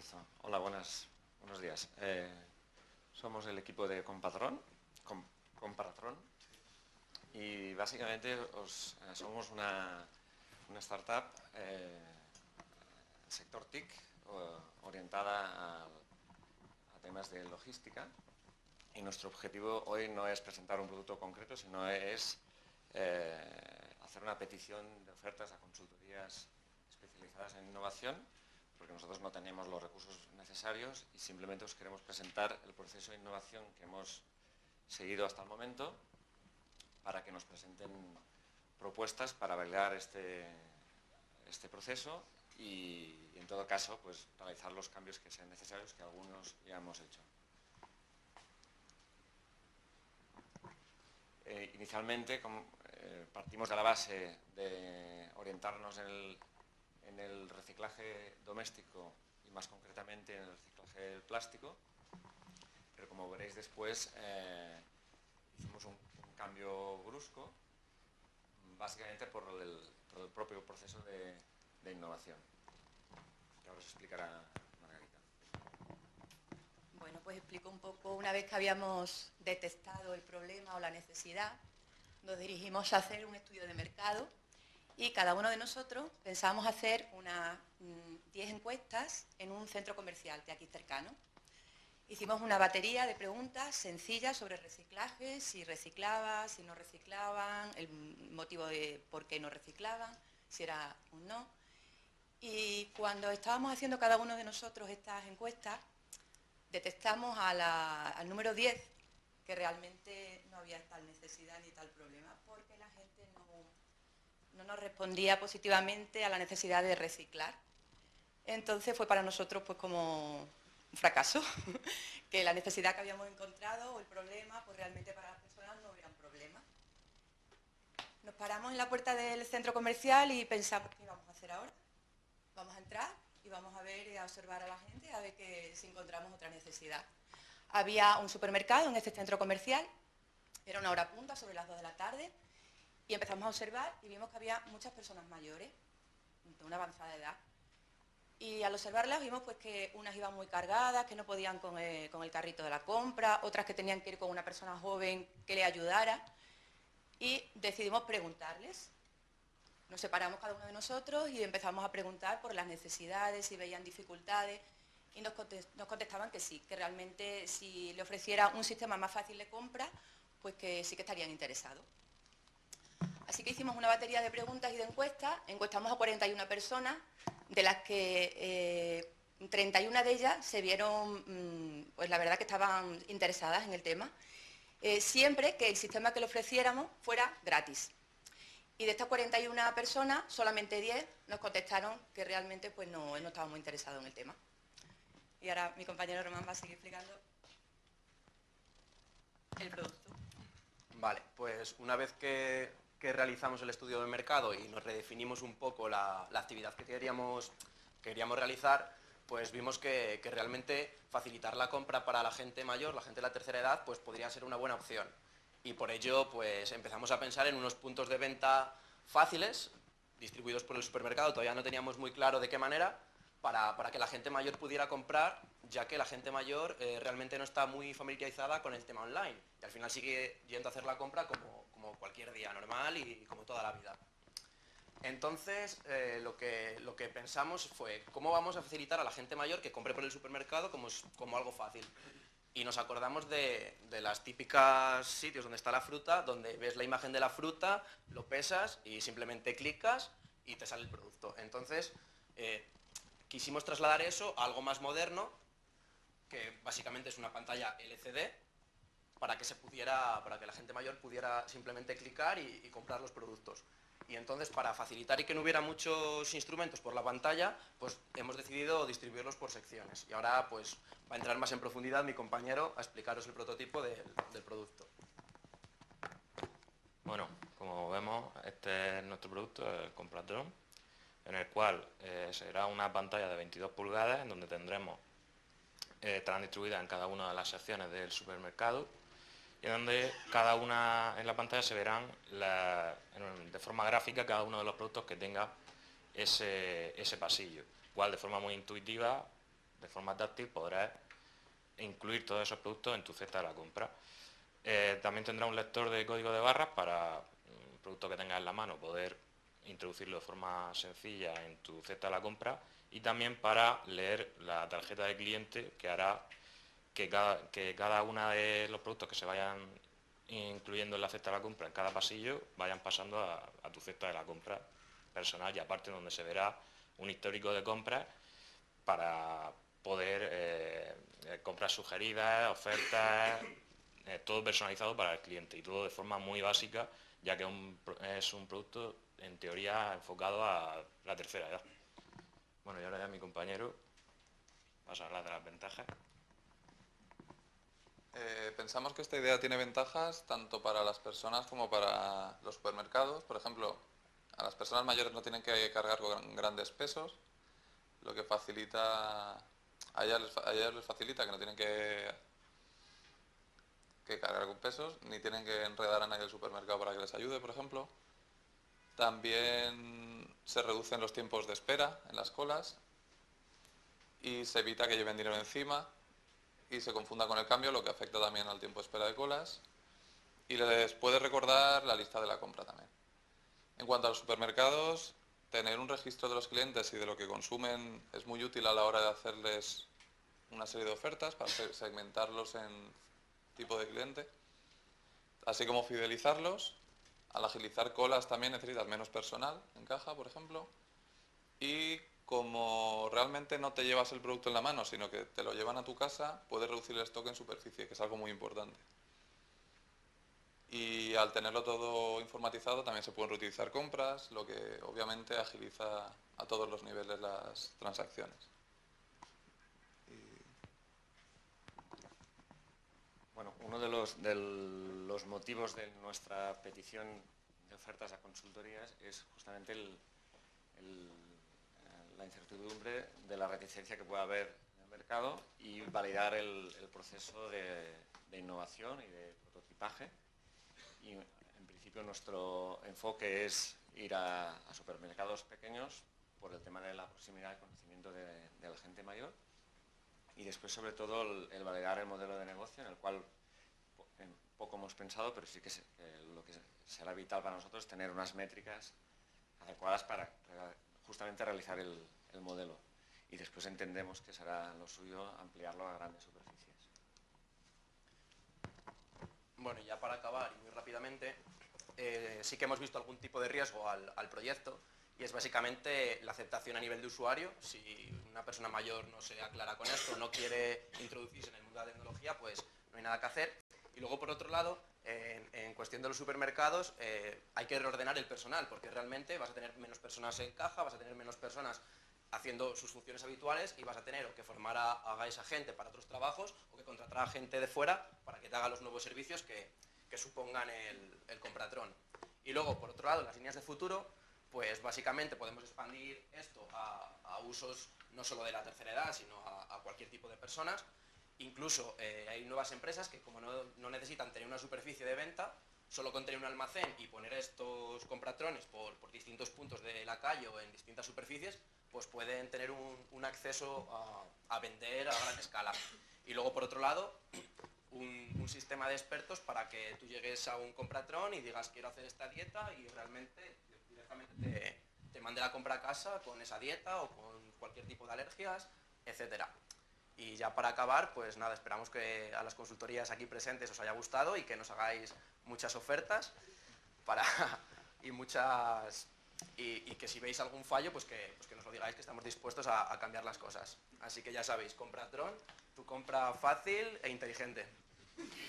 Empiezo. Hola, buenos días. Somos el equipo de Compatrón, y básicamente somos una startup sector TIC orientada a temas de logística, y nuestro objetivo hoy no es presentar un producto concreto, sino es hacer una petición de ofertas a consultorías especializadas en innovación, porque nosotros no tenemos los recursos necesarios y simplemente os queremos presentar el proceso de innovación que hemos seguido hasta el momento para que nos presenten propuestas para validar este proceso y en todo caso pues realizar los cambios que sean necesarios, que algunos ya hemos hecho. Inicialmente partimos de la base de orientarnos en el reciclaje doméstico y más concretamente en el reciclaje del plástico, pero como veréis después hicimos un cambio brusco, básicamente por el propio proceso de innovación, que ahora os explicará Margarita. Bueno, pues explico un poco. Una vez que habíamos detectado el problema o la necesidad, nos dirigimos a hacer un estudio de mercado y cada uno de nosotros pensábamos hacer unas 10 encuestas en un centro comercial de aquí cercano. Hicimos una batería de preguntas sencillas sobre reciclaje, si reciclaba, si no reciclaban, el motivo de por qué no reciclaban, si era un no. Y cuando estábamos haciendo cada uno de nosotros estas encuestas, detectamos al número 10 que realmente no había tal necesidad ni tal problema, porque la gente no nos respondía positivamente a la necesidad de reciclar. Entonces fue para nosotros pues como un fracaso, que la necesidad que habíamos encontrado o el problema, pues realmente para las personas no era un problema. Nos paramos en la puerta del centro comercial y pensamos, ¿qué vamos a hacer ahora? Vamos a entrar y vamos a ver y a observar a la gente a ver si encontramos otra necesidad. Había un supermercado en este centro comercial, era una hora punta, sobre las 2 de la tarde, y empezamos a observar y vimos que había muchas personas mayores, de una avanzada edad. Y al observarlas vimos pues que unas iban muy cargadas, que no podían con el carrito de la compra, otras que tenían que ir con una persona joven que le ayudara, y decidimos preguntarles. Nos separamos cada uno de nosotros y empezamos a preguntar por las necesidades, si veían dificultades, y nos contestaban que sí, que realmente si le ofreciera un sistema más fácil de compra, pues que sí que estarían interesados. Así que hicimos una batería de preguntas y de encuestas, encuestamos a 41 personas, de las que 31 de ellas se vieron, pues la verdad que estaban interesadas en el tema, siempre que el sistema que le ofreciéramos fuera gratis. Y de estas 41 personas, solamente 10 nos contestaron que realmente pues no estaban muy interesados en el tema. Y ahora mi compañero Román va a seguir explicando el producto. Vale, pues una vez que realizamos el estudio del mercado y nos redefinimos un poco la actividad que queríamos realizar, pues vimos que realmente facilitar la compra para la gente mayor, la gente de la tercera edad, pues podría ser una buena opción. Y por ello pues empezamos a pensar en unos puntos de venta fáciles, distribuidos por el supermercado, todavía no teníamos muy claro de qué manera, para que la gente mayor pudiera comprar, ya que la gente mayor realmente no está muy familiarizada con el tema online y al final sigue yendo a hacer la compra como cualquier día normal y como toda la vida. Entonces lo que pensamos fue cómo vamos a facilitar a la gente mayor que compre por el supermercado como algo fácil. Y nos acordamos de las típicas sitios donde está la fruta, donde ves la imagen de la fruta, lo pesas y simplemente clicas y te sale el producto. Entonces quisimos trasladar eso a algo más moderno, que básicamente es una pantalla LCD, para que la gente mayor pudiera simplemente clicar y comprar los productos. Y entonces, para facilitar y que no hubiera muchos instrumentos por la pantalla, pues hemos decidido distribuirlos por secciones. Y ahora pues va a entrar más en profundidad mi compañero a explicaros el prototipo del producto. Bueno, como vemos, este es nuestro producto, el Compatrón, en el cual será una pantalla de 22 pulgadas en donde tendremos, estarán distribuidas en cada una de las secciones del supermercado, y donde cada una en la pantalla se verán de forma gráfica cada uno de los productos que tenga ese pasillo, cual de forma muy intuitiva de forma táctil podrás incluir todos esos productos en tu cesta de la compra. También tendrá un lector de código de barras para un producto que tengas en la mano poder introducirlo de forma sencilla en tu cesta de la compra, y también para leer la tarjeta de cliente, que hará que cada uno de los productos que se vayan incluyendo en la cesta de la compra en cada pasillo vayan pasando a tu cesta de la compra personal, y aparte donde se verá un histórico de compras para poder compras sugeridas, ofertas, todo personalizado para el cliente y todo de forma muy básica, ya que es un producto en teoría enfocado a la tercera edad. Bueno, y ahora ya mi compañero vas a hablar de las ventajas. Pensamos que esta idea tiene ventajas tanto para las personas como para los supermercados. Por ejemplo, a las personas mayores no tienen que cargar con grandes pesos, lo que facilita, a ellas les facilita que no tienen que cargar con pesos, ni tienen que enredar a nadie del supermercado para que les ayude, por ejemplo. También se reducen los tiempos de espera en las colas y se evita que lleven dinero encima y se confunda con el cambio, lo que afecta también al tiempo de espera de colas, y les puede recordar la lista de la compra también. En cuanto a los supermercados, tener un registro de los clientes y de lo que consumen es muy útil a la hora de hacerles una serie de ofertas para segmentarlos en tipo de cliente, así como fidelizarlos. Al agilizar colas también necesitas menos personal en caja, por ejemplo, y como realmente no te llevas el producto en la mano, sino que te lo llevan a tu casa, puedes reducir el stock en superficie, que es algo muy importante. Y al tenerlo todo informatizado también se pueden reutilizar compras, lo que obviamente agiliza a todos los niveles las transacciones. Bueno, uno de los motivos de nuestra petición de ofertas a consultorías es justamente la incertidumbre de la reticencia que pueda haber en el mercado y validar el proceso de innovación y de prototipaje. Y en principio nuestro enfoque es ir a supermercados pequeños por el tema de la proximidad y conocimiento de la gente mayor, y después sobre todo el validar el modelo de negocio, en el cual poco hemos pensado, pero sí que lo que será vital para nosotros es tener unas métricas adecuadas para justamente realizar el modelo, y después entendemos que será lo suyo ampliarlo a grandes superficies. Bueno, y ya para acabar, y muy rápidamente, sí que hemos visto algún tipo de riesgo al proyecto, y es básicamente la aceptación a nivel de usuario. Si una persona mayor no se aclara con esto, no quiere introducirse en el mundo de la tecnología, pues no hay nada que hacer. Y luego, por otro lado, en cuestión de los supermercados, hay que reordenar el personal, porque realmente vas a tener menos personas en caja, vas a tener menos personas haciendo sus funciones habituales, y vas a tener o que formar a esa gente para otros trabajos, o que contratar a gente de fuera para que te haga los nuevos servicios que supongan el Compratron. Y luego, por otro lado, las líneas de futuro, pues básicamente podemos expandir esto a usos no solo de la tercera edad, sino a cualquier tipo de personas. Incluso hay nuevas empresas que, como no necesitan tener una superficie de venta, solo con tener un almacén y poner estos compratrones por distintos puntos de la calle o en distintas superficies, pues pueden tener un acceso a vender a gran escala. Y luego, por otro lado, un sistema de expertos para que tú llegues a un compratron y digas quiero hacer esta dieta, y realmente directamente te mande la compra a casa con esa dieta o con cualquier tipo de alergias, etcétera. Y ya para acabar, pues nada, esperamos que a las consultorías aquí presentes os haya gustado y que nos hagáis muchas ofertas y que si veis algún fallo, pues que nos lo digáis, que estamos dispuestos a cambiar las cosas. Así que ya sabéis, Compratron, tu compra fácil e inteligente.